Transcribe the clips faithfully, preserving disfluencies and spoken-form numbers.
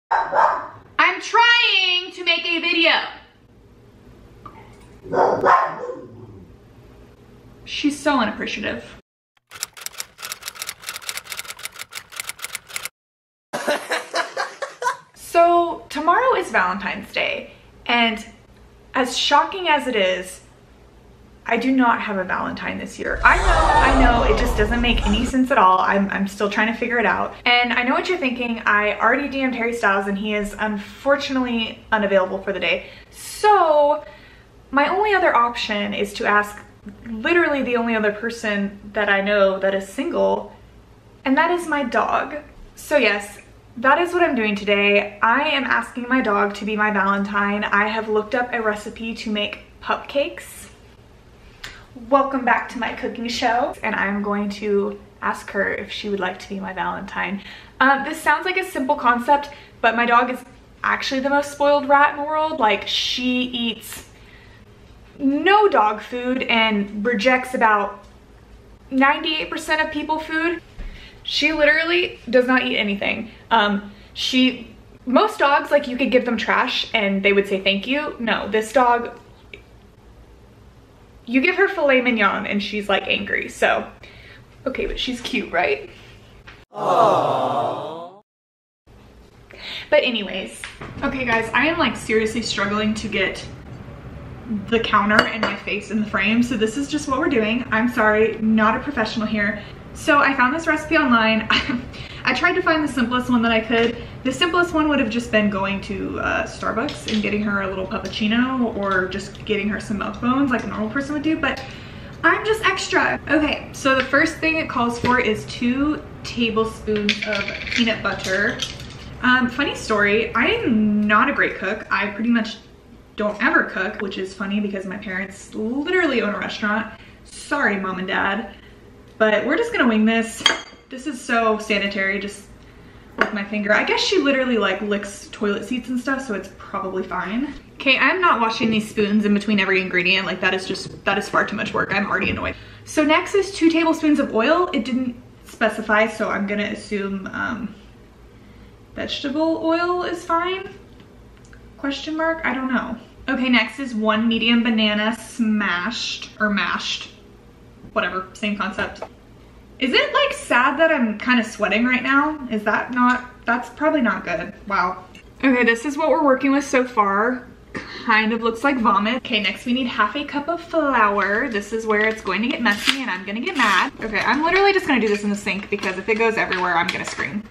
I'm trying to make a video. She's so unappreciative. So tomorrow is Valentine's Day, and as shocking as it is, I do not have a Valentine this year. I know, I know, it just doesn't make any sense at all. I'm, I'm still trying to figure it out. And I know what you're thinking. I already D M'd Harry Styles and he is unfortunately unavailable for the day. So my only other option is to ask literally the only other person that I know that is single, and that is my dog. So yes, that is what I'm doing today. I am asking my dog to be my Valentine. I have looked up a recipe to make pupcakes. Welcome back to my cooking show, and I'm going to ask her if she would like to be my Valentine. Um, this sounds like a simple concept, but my dog is actually the most spoiled rat in the world. Like, she eats no dog food and rejects about ninety-eight percent of people food. She literally does not eat anything. Um, she, most dogs, like, you could give them trash and they would say thank you. No, this dog, you give her filet mignon and she's like angry. So, okay, but she's cute, right? Aww. But anyways, okay guys, I am like seriously struggling to get the counter and my face in the frame. So this is just what we're doing. I'm sorry, not a professional here. So I found this recipe online. I tried to find the simplest one that I could. The simplest one would have just been going to uh, Starbucks and getting her a little puppuccino, or just getting her some milk bones like a normal person would do, but I'm just extra. Okay, so the first thing it calls for is two tablespoons of peanut butter. Um, funny story, I am not a great cook. I pretty much don't ever cook, which is funny because my parents literally own a restaurant. Sorry, mom and dad. But we're just gonna wing this. This is so sanitary, just with my finger. I guess she literally like licks toilet seats and stuff, so it's probably fine. Okay, I'm not washing these spoons in between every ingredient. Like, that is just, that is far too much work. I'm already annoyed. So next is two tablespoons of oil. It didn't specify, so I'm gonna assume um, vegetable oil is fine? Question mark, I don't know. Okay, next is one medium banana smashed, or mashed. Whatever, same concept. Is it like sad that I'm kind of sweating right now? Is that not, that's probably not good. Wow. Okay, this is what we're working with so far. Kind of looks like vomit. Okay, next we need half a cup of flour. This is where it's going to get messy and I'm gonna get mad. Okay, I'm literally just gonna do this in the sink because if it goes everywhere, I'm gonna scream.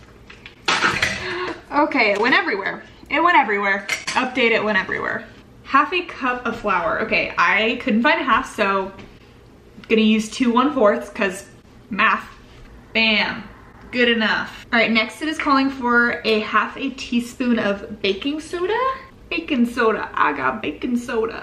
Okay, it went everywhere. It went everywhere. Update, it went everywhere. Half a cup of flour. Okay, I couldn't find a half, so gonna use two one-fourths because math. Bam, good enough. All right, next it is calling for a half a teaspoon of baking soda. Baking soda, I got baking soda.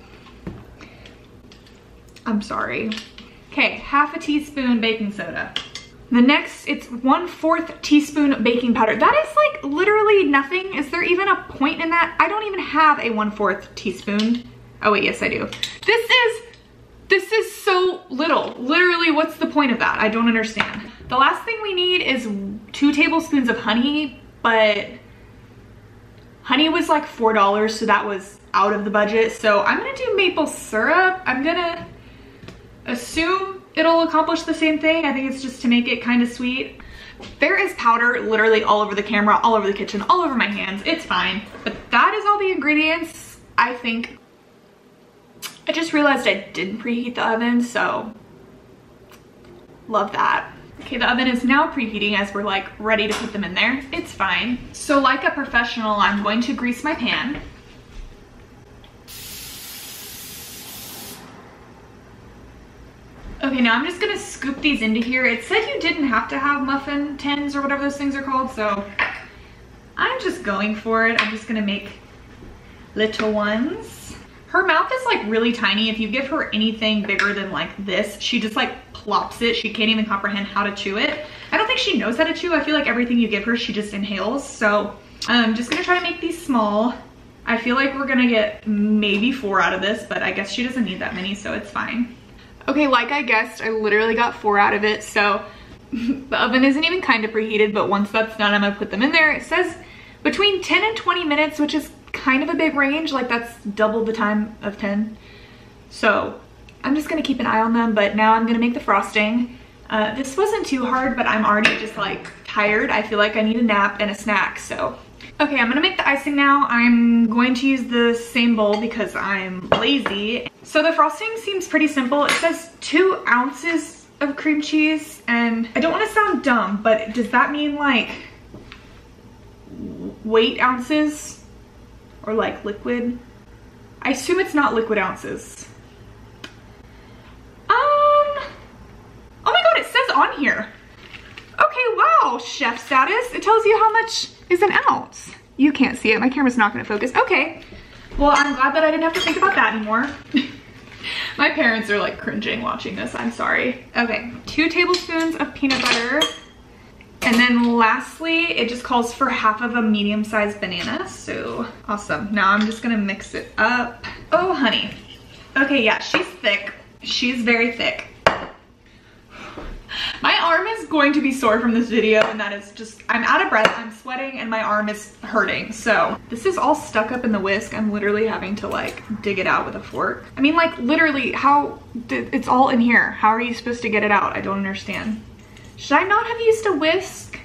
I'm sorry. Okay, half a teaspoon baking soda. The next, it's one-fourth teaspoon baking powder. That is like literally nothing. Is there even a point in that? I don't even have a one-fourth teaspoon. Oh wait, yes I do. This is, this is so little. Literally, what's the point of that? I don't understand. The last thing we need is two tablespoons of honey, but honey was like four dollars, so that was out of the budget. So I'm gonna do maple syrup. I'm gonna assume it'll accomplish the same thing. I think it's just to make it kind of sweet. There is powder literally all over the camera, all over the kitchen, all over my hands. It's fine. But that is all the ingredients, I think. I just realized I didn't preheat the oven, so love that. Okay, the oven is now preheating as we're like ready to put them in there. It's fine. So like a professional, I'm going to grease my pan. Okay, now I'm just gonna scoop these into here. It said you didn't have to have muffin tins or whatever those things are called, so I'm just going for it. I'm just gonna make little ones. Her mouth is like really tiny. If you give her anything bigger than like this, she just like plops it. She can't even comprehend how to chew it. I don't think she knows how to chew. I feel like everything you give her, she just inhales. So I'm just gonna try to make these small. I feel like we're gonna get maybe four out of this, but I guess she doesn't need that many, so it's fine. Okay, like I guessed, I literally got four out of it, so the oven isn't even kind of preheated, but once that's done, I'm gonna put them in there. It says between ten and twenty minutes, which is kind of a big range. Like that's double the time of ten. So I'm just gonna keep an eye on them, but now I'm gonna make the frosting. Uh, this wasn't too hard, but I'm already just like tired. I feel like I need a nap and a snack, so. Okay, I'm gonna make the icing now. I'm going to use the same bowl because I'm lazy. So the frosting seems pretty simple. It says two ounces of cream cheese, and I don't wanna sound dumb, but does that mean like weight ounces or like liquid? I assume it's not liquid ounces. Um, oh my God, it says on here. Okay, wow, chef status. It tells you how much is an ounce. You can't see it, my camera's not gonna focus. Okay, well, I'm glad that I didn't have to think about that anymore. My parents are like cringing watching this, I'm sorry. Okay, two tablespoons of peanut butter. And then lastly, it just calls for half of a medium-sized banana, so awesome. Now I'm just gonna mix it up. Oh, honey. Okay, yeah, she's thick. She's very thick. My arm is going to be sore from this video, and that is just, I'm out of breath, I'm sweating, and my arm is hurting. So this is all stuck up in the whisk. I'm literally having to like dig it out with a fork. I mean, like literally, how, it's all in here. How are you supposed to get it out? I don't understand. Should I not have used a whisk?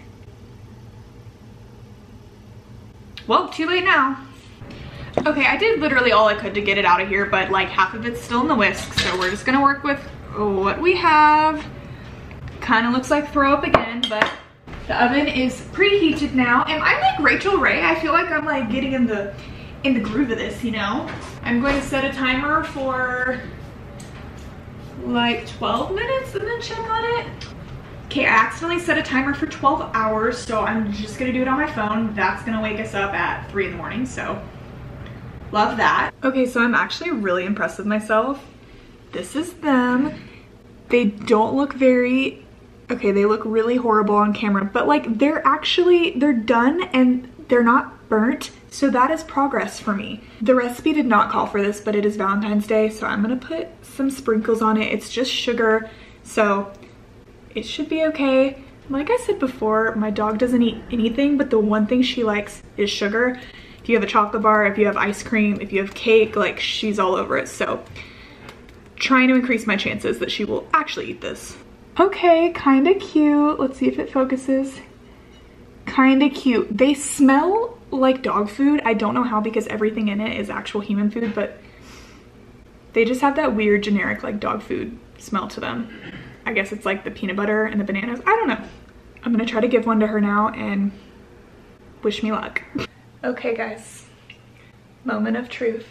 Well, too late now. Okay, I did literally all I could to get it out of here, but like half of it's still in the whisk, so we're just gonna work with what we have. Kind of looks like throw up again, but the oven is preheated now. Am I like Rachel Ray? I feel like I'm like getting in the in the groove of this, you know? I'm going to set a timer for like twelve minutes and then check on it. Okay, I accidentally set a timer for twelve hours, so I'm just gonna do it on my phone. That's gonna wake us up at three in the morning, so love that. Okay, so I'm actually really impressed with myself. This is them. They don't look very, okay, they look really horrible on camera, but like they're actually, they're done and they're not burnt. So that is progress for me. The recipe did not call for this, but it is Valentine's Day, so I'm gonna put some sprinkles on it. It's just sugar, so it should be okay. Like I said before, my dog doesn't eat anything, but the one thing she likes is sugar. If you have a chocolate bar, if you have ice cream, if you have cake, like she's all over it. So trying to increase my chances that she will actually eat this. Okay, kind of cute. Let's see if it focuses. Kind of cute. They smell like dog food. I don't know how because everything in it is actual human food, but they just have that weird generic like dog food smell to them. I guess it's like the peanut butter and the bananas. I don't know. I'm gonna try to give one to her now and wish me luck. Okay guys, moment of truth.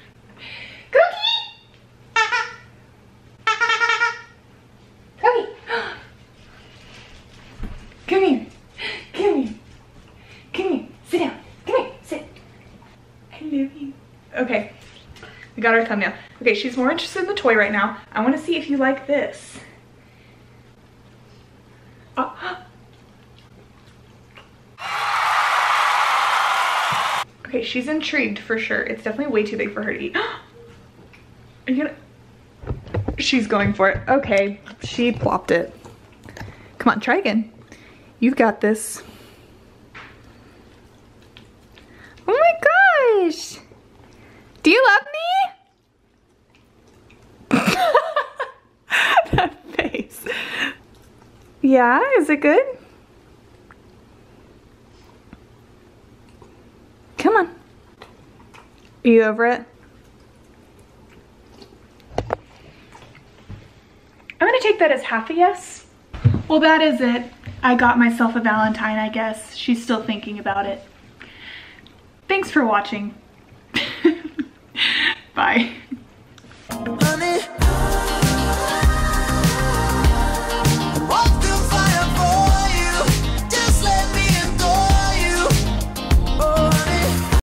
Cookie! Cookie! Come here, come here, come here, sit down, come here, sit. I love you. Okay, we got our thumbnail. Okay, she's more interested in the toy right now. I wanna see if you like this. Oh. Okay, she's intrigued for sure. It's definitely way too big for her to eat. Are you gonna? She's going for it. Okay, she plopped it. Come on, try again. You've got this. Oh my gosh! Do you love me? That face. Yeah, is it good? Come on. Are you over it? I'm gonna take that as half a yes. Well, that is it. I got myself a Valentine, I guess. She's still thinking about it. Thanks for watching. Bye.